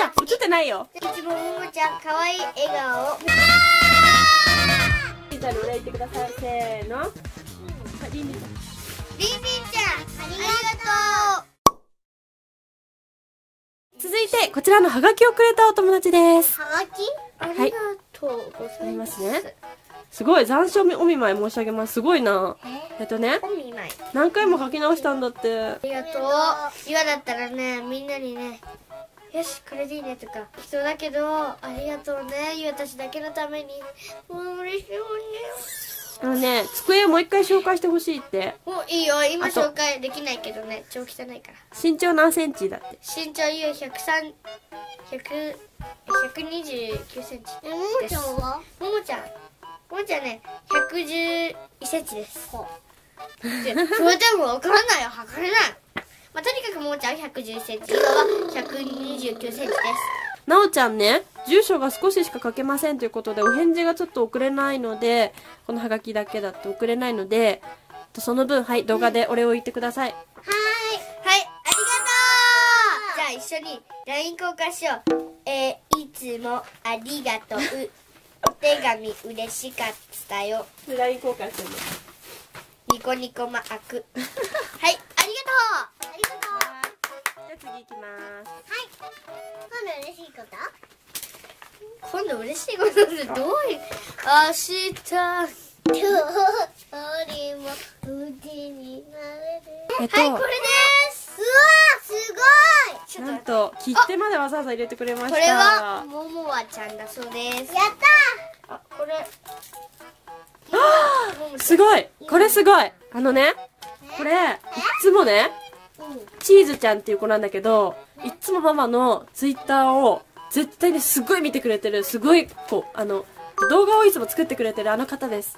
映ってないよ。 いつもももちゃん可愛い笑顔。 リンちゃんのお礼言ってください。せーの。リンリンちゃん。 りんりんちゃん、ありがとう。 続いてこちらのハガキをくれたお友達です。 はがきありがとうございますね。 すごい残暑お見舞い申し上げます。すごいな。 お見舞い。 何回も書き直したんだって。 ありがとう。今だったらね、みんなにね、よしこれでいいねとか人だけど、ありがとうね、ゆうたちだけのために。もう嬉しいもんね。 机をもう一回紹介してほしいって。 もういいよ、今紹介できないけどね、超汚いから。 身長何センチだって。 身長ゆう129センチ。ももちゃんは？ももちゃんね、111センチです。それでもわからないよ、測れない。まあ、とにかくももちゃんは111センチ、今は129センチです。 なおちゃんね、住所が少ししか書けませんということで、お返事がちょっと送れないので、このハガキだけだと送れないので、その分、はい、動画でお礼を言ってください。 はい、ありがとう。じゃあ一緒に LINE 交換しよう。いつもありがとう。お手紙嬉しかったよ。 LINE 交換してるの。 ニコニコマーク。はい、ありがとう。ありがとう。 じゃあ次行きます。 はい。今度嬉しいこと？今度嬉しいことってどういう？明日鳥も腕になれる。はい、これです。うわ、すごい。 なんと切手までわざわざ入れてくれました。 これはももわちゃんだそうです。やった。あ、これ。 すごい。これすごい。これいつもね、チーズちゃんっていう子なんだけど、いつもママのツイッターを絶対にすごい見てくれてる、すごい子、動画をいつも作ってくれてるあの方です。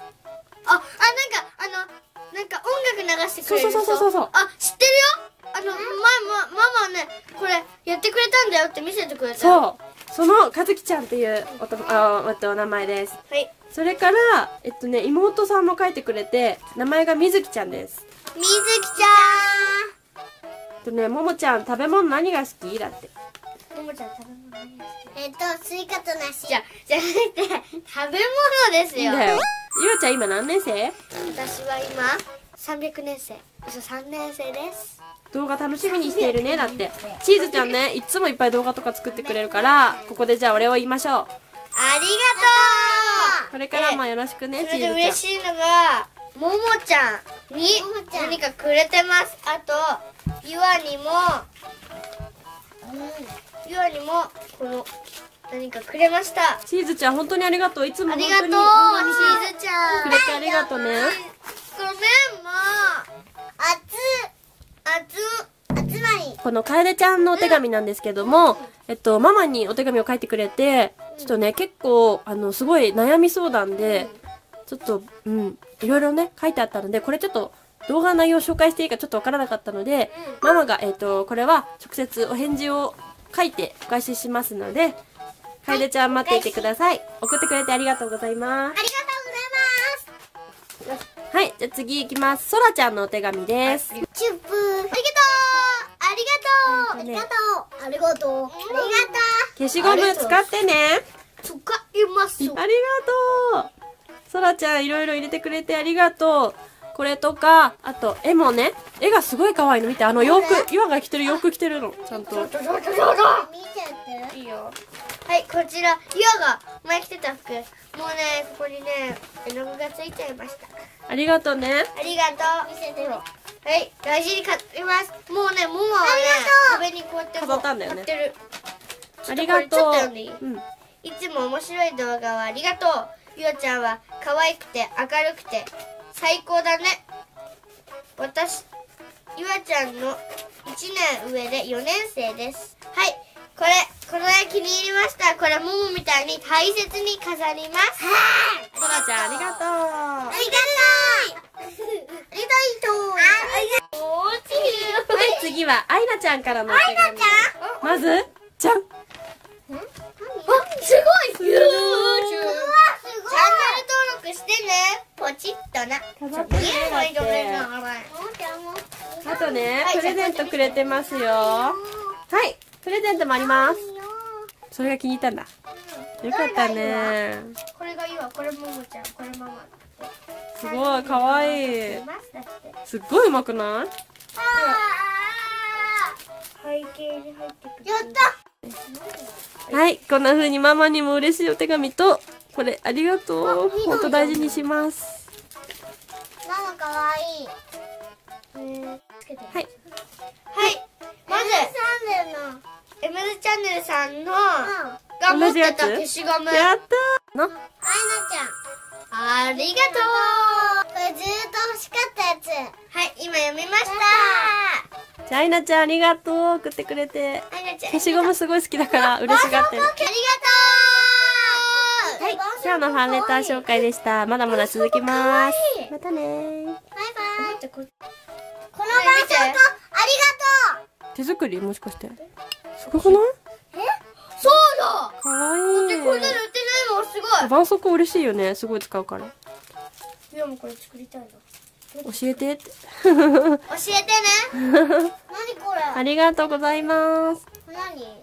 なんか音楽流してくれる人。 そう。 あ、知ってるよ。ママね、これやってくれたんだよって見せてくれた。 そう。そのかずきちゃんっていうお名前です。 はい。 それから妹さんも書いてくれて、名前がみずきちゃんです。 みずきちゃん。 ももちゃん食べ物何が好きだって。 ももちゃん食べ物何が好き？スイカと梨。じゃなくて食べ物ですよ。 いいんだよ。ゆうちゃん今何年生？ 私は今300年生。3年生です。 動画楽しみにしているね。だってチーズちゃんね、いつもいっぱい動画とか作ってくれるから、ここでじゃあお礼を言いましょう。 ありがとう。 これからもよろしくね。 それで嬉しいのがももちゃんに何かくれてます。あとゆあにもこの何かくれました。 チーズちゃん本当にありがとう。いつも本当にありがとう、チーズちゃん。 くれてありがとうね。 ごめん、もう集まり。 この楓ちゃんのお手紙なんですけども、ママにお手紙を書いてくれて、ちょっとね、結構、すごい悩み相談で、ちょっと、いろいろね、書いてあったので、これちょっと、動画の内容を紹介していいかちょっとわからなかったので、ママが、これは直接お返事を書いてお返ししますので、楓ちゃん待っていてください。送ってくれてありがとうございます。 ありがとうございます。 はい、じゃあ次行きます。そらちゃんのお手紙です。 チュップ。ありがとう。 消しゴム使ってね。 使います。 ありがとう。そらちゃんいろいろ入れてくれてありがとう。これとか、あと絵もね、絵がすごい可愛いの見て、洋服、ゆあが着てる洋服着てるの、ちゃんと。 見せて。いいよ。はい、こちら、ゆあが前着てた服。もうね、ここにね、絵の具がついちゃいました。 ありがとうね。 ありがとう。見せて。はい、大事に買います。もうね、ももはね、壁にこうやって飾ったんだよね。 貼ってる。 ありがとう。 ちょっと読んでいい？いつも面白い動画をありがとう。ゆあちゃんは可愛くて明るくて最高だね。ゆあちゃんの1年上で4年生です。はい、この絵気に入りました。これももみたいに大切に飾ります。 そらちゃんありがとう。 ありがとう。 はい、次はあいなちゃんからのお手紙。まずじゃん。 すごい。チャンネル登録してね。ポチッとな。 あとね、プレゼントくれてますよ。はい、プレゼントもあります。 それが気に入ったんだ。よかったね。 これがいいわ。これももちゃん、これママ。 すごい、かわいい。 だってすっごいうまくない？ 背景に入ってくる。やった。 はい、こんな風にママにも嬉しいお手紙と、これありがとう。ほんと大事にします。 ママかわいい。はい。 はい。 はい。まず、エムズチャンネルさんの、が持ってた消しゴム。 やったーの。 アイナちゃん。ありがとう。これずーっと欲しかったやつ。はい、今読みました。 じゃあ、アイナちゃんありがとう。送ってくれて。 アイナちゃん。 消しゴムすごい好きだから嬉しがってる。 ありがとう。 はい、今日のファンレター紹介でした。まだまだ続きます。またねー。 バイバイ。この伴奏とありがとう。 手作りもしかして。すごくない？ そうだ。 かわいい。 だってこんなの売ってないもん、すごい。 絆創膏嬉しいよね。すごい使うから。 いやもうこれ作りたいな。 教えてって。 教えてね。何これ。 ありがとうございます。 何？